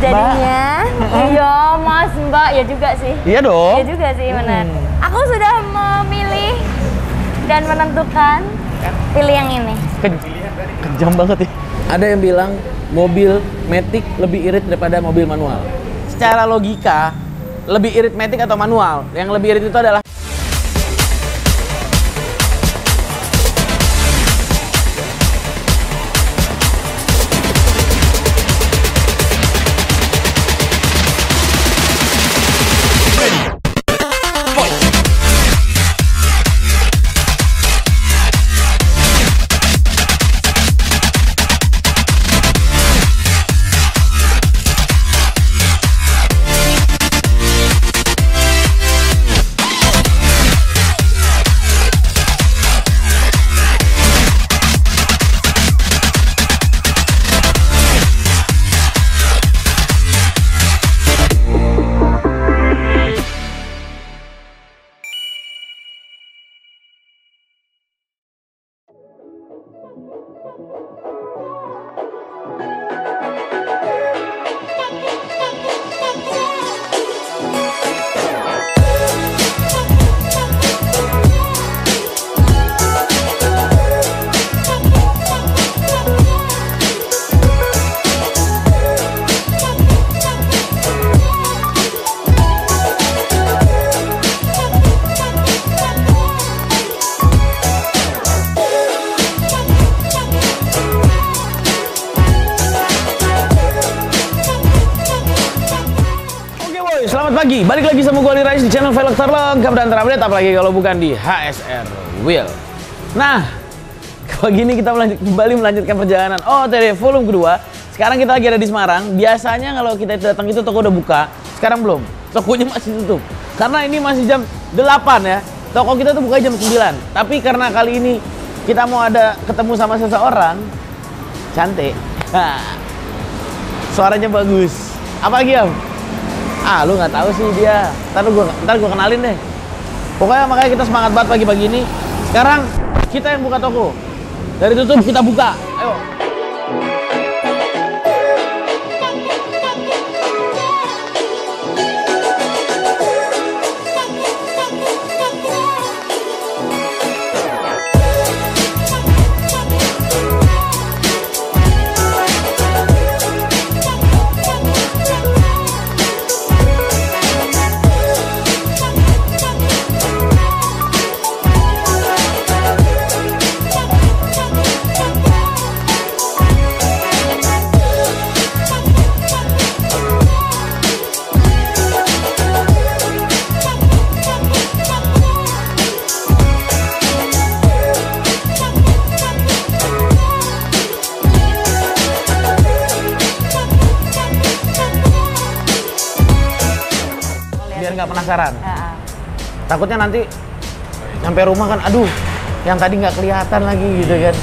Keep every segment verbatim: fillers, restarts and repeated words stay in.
jadinya. Iya mas, mbak, ya juga sih. Iya dong. Iya juga sih, benar. Hmm. Aku sudah memilih dan menentukan pilih yang ini. Ke kejam banget ya. Ada yang bilang mobil Matic lebih irit daripada mobil manual. Secara logika, lebih irit Matic atau manual? Yang lebih irit itu adalah selamat pagi, balik lagi sama gue Ali Rais di channel Velg terlengkap dan terupdate, apalagi kalau bukan di H S R Wheel. Nah, pagi ini kita melanjut, kembali melanjutkan perjalanan O T D volume kedua. Sekarang kita lagi ada di Semarang. Biasanya kalau kita datang itu toko udah buka, sekarang belum. Tokonya masih tutup. Karena ini masih jam delapan ya. Toko kita tuh buka jam sembilan. Tapi karena kali ini kita mau ada ketemu sama seseorang cantik. Suaranya bagus. Apa lagi, Om? Ah, lu nggak tahu sih dia. Ntar gua, ntar gua kenalin deh. Pokoknya makanya kita semangat banget pagi-pagi ini. Sekarang kita yang buka toko. Dari tutup kita buka. Ayo. Biar nggak penasaran. Uh-uh. Takutnya nanti sampai rumah kan, aduh, yang tadi nggak kelihatan lagi gitu kan.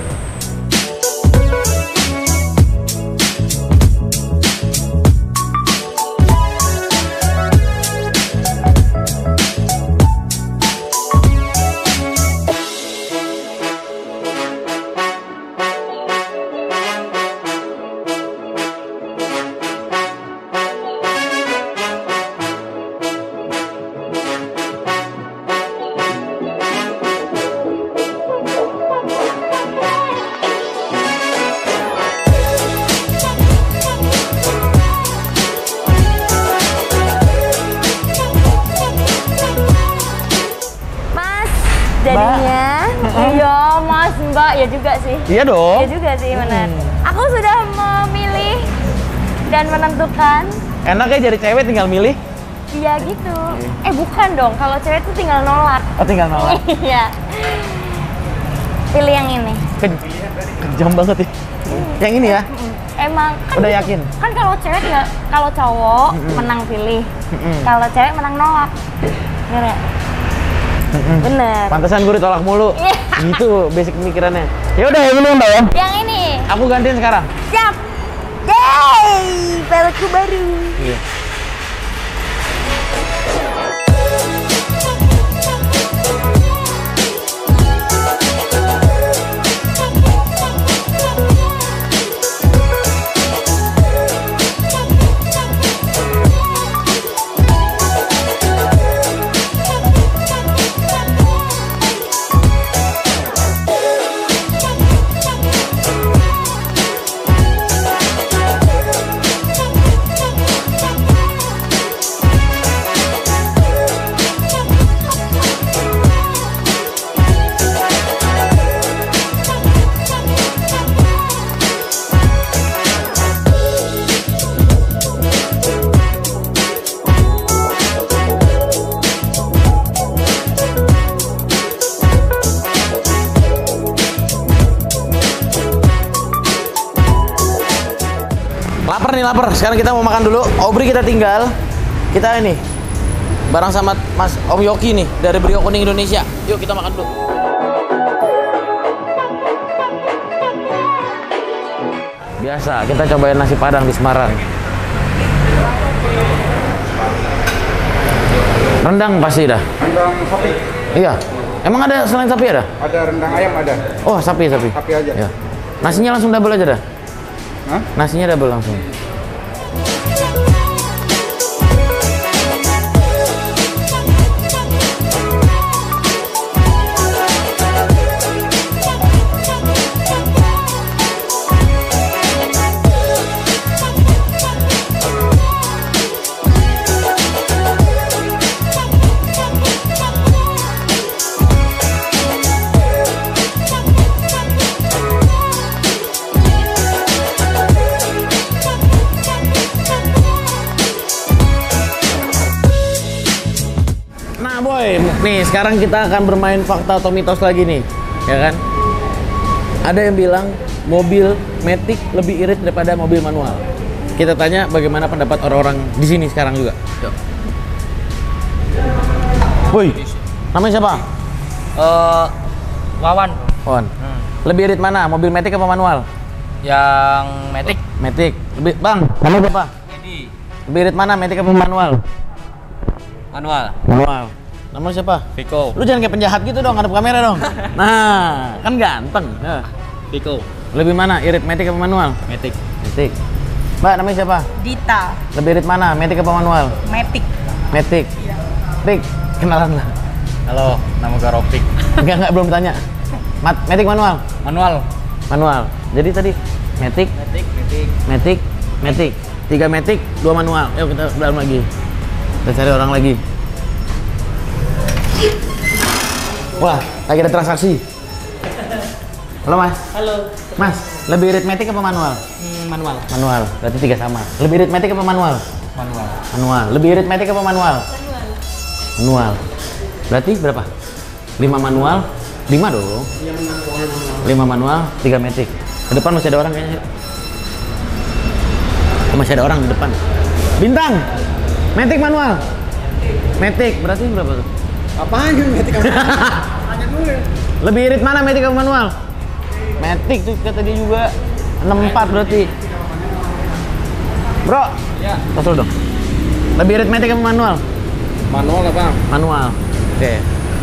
Jadinya, iya mas, mbak, ya juga sih. Iya dong. Iya juga sih, benar. Hmm. Aku sudah memilih dan menentukan. Enak ya jadi cewek tinggal milih? Iya gitu. Eh bukan dong, kalau cewek tuh tinggal nolak. Oh tinggal nolak? Iya. Pilih yang ini. Ke kejam banget ya. Hmm. Yang ini ya? Hmm. Emang kan udah gitu. Yakin? Kan kalau cewek tinggal, kalau cowok hmm. menang pilih, hmm. kalau cewek menang nolak. Bener ya? Mm-hmm. Bener. Pantesan gue ditolak mulu. Gitu basic pemikirannya. Ya udah ya belum mbak ya. Yang ini. Aku gantiin sekarang. Siap. Yeay, velgku baru. Iya. Lapar nih, lapar. Sekarang kita mau makan dulu. Obri kita tinggal. Kita ini bareng sama Mas Om Yoki nih dari Brio Kuning Indonesia. Yuk kita makan dulu. Biasa, kita cobain nasi Padang di Semarang. Rendang pasti dah. Rendang sapi. Iya. Emang ada selain sapi ada? Ada rendang ayam ada. Oh, sapi, sapi. Sapi aja. Ya. Nasinya langsung double aja dah. Hah? Nasinya double langsung. Nih, sekarang kita akan bermain fakta atau mitos lagi nih, ya kan? Ada yang bilang mobil Matic lebih irit daripada mobil manual. Kita tanya bagaimana pendapat orang-orang di sini sekarang juga. Yuk. Woi, namanya siapa? Uh, Wawan. Wawan. Hmm. Lebih irit mana, mobil Matic apa manual? Yang Matic. Matic. Lebih, Bang, kamu berapa? Jadi Lebih irit mana, Matic apa manual? manual. Manual. Nama siapa? Viko. Lu jangan kayak penjahat gitu dong, ngadep kamera dong. Nah, kan ganteng. Nah. Viko. Lebih mana, irit Matic apa manual? Matic. Matic. Mbak, namanya siapa? Dita. Lebih irit mana, Matic apa manual? Matic. Matic. Tik, kenalan lah. Halo, nama gue Ropik. Enggak, enggak, belum tanya. Mat, Matic manual? Manual. Manual. Jadi tadi Matic, Matic. Matic. Matic, Matic. Tiga Matic, dua manual. Yuk kita ke dalam lagi. Kita cari orang lagi. Wah, lagi ada transaksi. Halo Mas. Halo. Mas, lebih irit Matic apa manual? Hmm, manual. Manual, berarti tiga sama. Lebih irit Matic apa manual? Manual. Manual. Lebih irit Matic apa manual? Manual. Manual. Berarti berapa? Lima manual, lima dong. Lima manual, tiga Matic. Ke depan masih ada orang kayaknya. Masih ada orang di depan. Bintang, Matic manual. Matic, berarti berapa tuh? Apaan gitu Matic? Tanya dulu ya. Lebih irit mana, Matic apa manual? Matic tuh kata dia juga. enam empat berarti. Bro, Ya. tos dulu dong. Lebih irit Matic apa manual? Manual apa? Manual. Oke.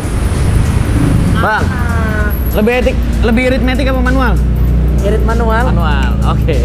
Bang, lebih irit, lebih irit Matic apa manual? Irit manual. Manual. Oke.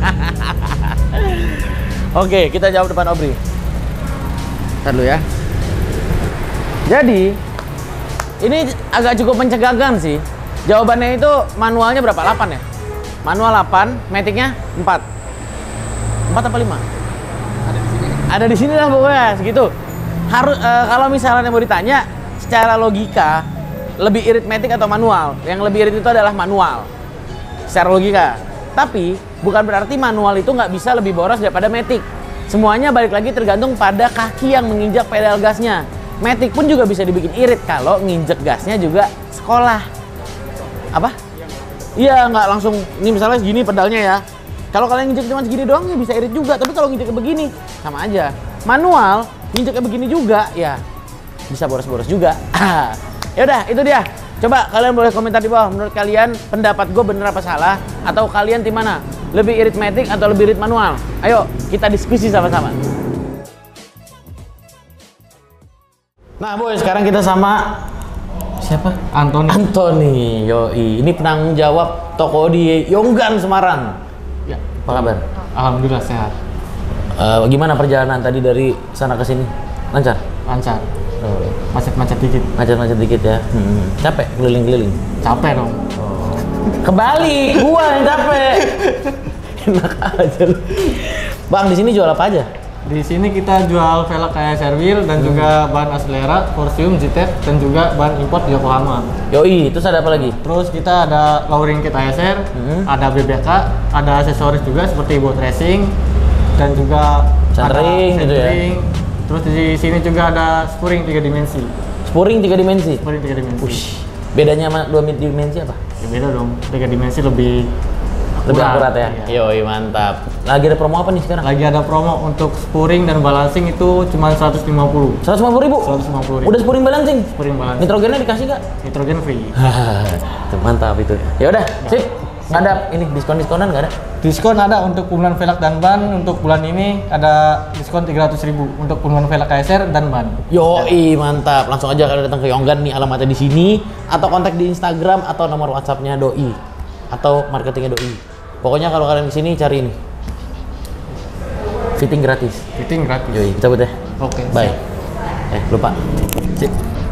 Oke, kita jawab depan Obri. Ntar dulu ya. Jadi, ini agak cukup mencegahkan sih. Jawabannya itu manualnya berapa? delapan ya? Manual delapan, Matic-nya empat. empat apa lima? Ada di sini. Ada di sini lah pokoknya, segitu. Harus uh, kalau misalnya mau ditanya secara logika, lebih irit Matic atau manual? Yang lebih irit itu adalah manual. Secara logika. Tapi bukan berarti manual itu nggak bisa lebih boros daripada Matic. Semuanya balik lagi tergantung pada kaki yang menginjak pedal gasnya. Matic pun juga bisa dibikin irit kalau nginjek gasnya juga sekolah. Apa? Iya, nggak langsung. Ini misalnya segini pedalnya ya. Kalau kalian nginjek cuma segini doang ya bisa irit juga. Tapi kalau nginjek begini sama aja. Manual nginjeknya begini juga ya bisa boros-boros juga. Ya udah, itu dia. Coba kalian boleh komentar di bawah. Menurut kalian pendapat gue bener apa salah? Atau kalian tim mana? Lebih irit Matic atau lebih irit manual? Ayo kita diskusi sama-sama. Nah boy, sekarang kita sama siapa? Antoni. Antoni, yoi. Ini penanggung jawab toko di Yonggan, Semarang. Ya. Apa kabar? Alhamdulillah sehat. Uh, gimana perjalanan tadi dari sana ke sini? Lancar? Lancar. Oh. Macet-macet dikit. Macet-macet dikit ya? Hmm. Capek? Keliling-keliling? Capek dong. Oh. Kebalik, gua yang capek. Enak aja lu. Bang, di sini jual apa aja? Di sini kita jual velg kayak Serwil dan Hmm. juga ban Acelera, Forcium, G T E P dan juga ban import Yokohama. Yoi, terus ada apa lagi? Terus kita ada lowering kit A S R, Hmm. ada B B K, ada aksesoris juga seperti boat racing dan juga Centering ada gitu ya? centering. Terus di sini juga ada spring tiga dimensi. Spuring tiga dimensi? Spring tiga dimensi. Ush, bedanya sama dua dimensi apa? Ya beda dong. tiga dimensi lebih Lebih akurat ya? Iya. Yoi, mantap. Lagi ada promo apa nih sekarang? Lagi ada promo untuk spuring dan balancing itu cuma seratus lima puluh. seratus lima puluh ribu? seratus lima puluh ribu. Udah spuring balancing? Spuring balancing. Nitrogennya dikasih nggak? Nitrogen free. Tuh, mantap itu. Ya udah, sip. Nggak ada ini diskon-diskonan nggak ada? Diskon ada untuk penggunaan velg dan ban. Untuk bulan ini ada diskon tiga ratus ribu untuk penggunaan velg K S R dan ban. Yoi, mantap. Langsung aja kalian datang ke Yonggan nih, alamatnya di sini, atau kontak di Instagram atau nomor WhatsApp-nya Doi atau marketingnya Doi. Pokoknya kalau kalian kesini cari ini. Fitting gratis. Fitting gratis. Yoi, kita cabut ya. Oke. Bye. siap. Eh, lupa. Sip.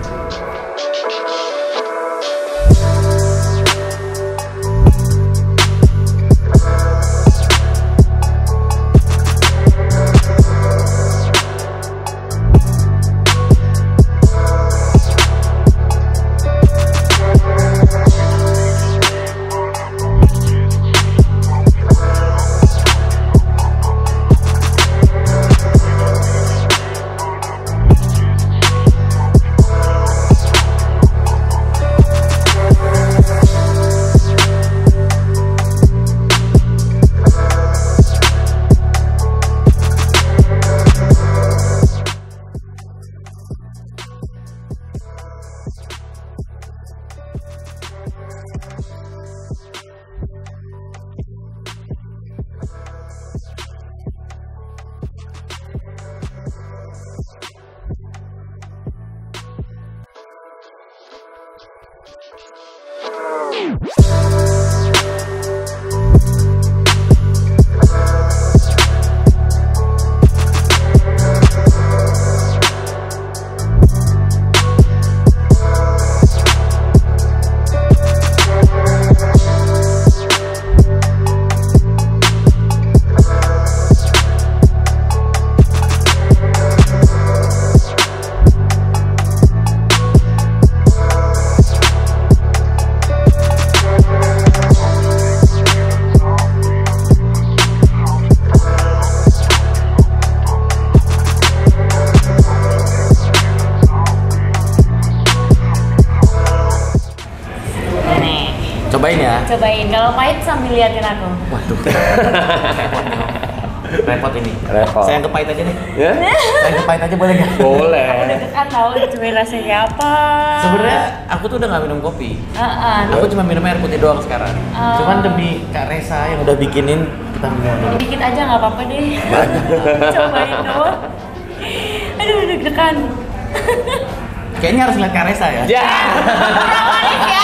Cobain ya. Cobain, kalau pahit sambil liatin aku. Waduh. Repot ini. Repot. Saya yang kepahit aja nih. Ya? Saya yang kepahit aja boleh nggak? Boleh. Aku deg-degan tahu cobain rasanya apa. Sebenarnya aku tuh udah nggak minum kopi. Heeh. Aku cuma minum air putih doang sekarang. Oh. Cuman demi Kak Resa yang udah bikinin, kita minum dulu. Dikit aja nggak apa-apa deh. Cobain doang. Aduh, deg-degan. Kayaknya harus lihat Kak Resa ya. Ya. Manis ya.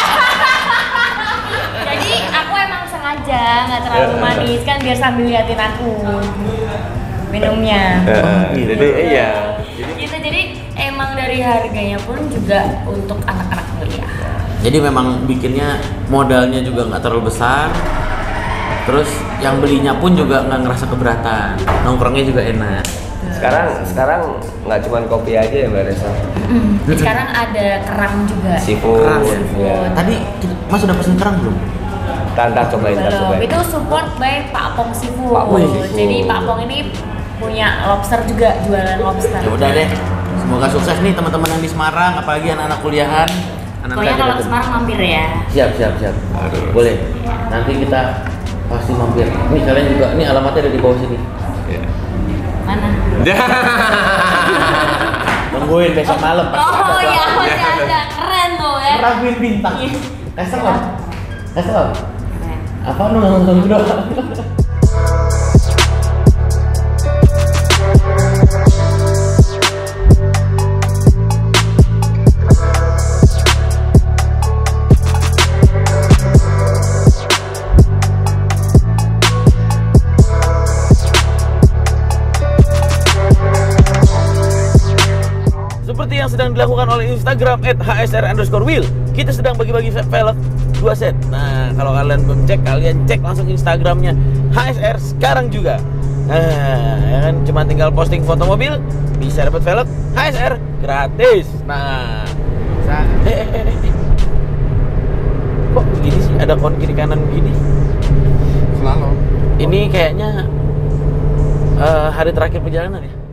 Jadi aku emang sengaja nggak terlalu manis kan biar sambil liatin aku minumnya. gitu. Jadi iya. Gitu, jadi emang dari harganya pun juga untuk anak-anak kuliah. Jadi memang bikinnya modalnya juga nggak terlalu besar. Terus yang belinya pun juga nggak ngerasa keberatan. Nongkrongnya juga enak. Sekarang sekarang nggak cuma kopi aja ya Mbak Resa. Sekarang ada kerang juga. Seafood. Kerang ya? Ya. Tadi kita- Mas udah pesen kerang belum? Tantar cobain, tantar Belum. cobain. Itu support by Pak Pong Seafood. Pak Pong Seafood. Jadi Pak Pong ini punya lobster juga, jualan lobster. Ya udah deh. Semoga sukses nih teman-teman yang di Semarang, apalagi anak-anak kuliahan. Anak Pokoknya kalau ke Semarang mampir ya. Siap, siap, siap. Boleh. Nanti kita pasti mampir. Ini kalian juga, ini alamatnya ada di bawah sini. Mana? Tungguin besok malam. Oh iya, masih ada. Keren tuh ya. Raguin bintang. Iya. Kasih lo. Kasih lo. Keren. Apa lu nggak nonton doang? Seperti yang sedang dilakukan oleh Instagram at h s r underscore wheel, kita sedang bagi-bagi velg dua set. Nah, kalau kalian belum cek, kalian cek langsung Instagramnya H S R sekarang juga. Nah, ya kan cuma tinggal posting foto mobil, bisa dapat velg H S R gratis. Nah, sa eh, eh, eh, eh. Kok begini sih? Ada kon kiri kanan begini? Selalu. Ini kayaknya eh, hari terakhir perjalanan ya?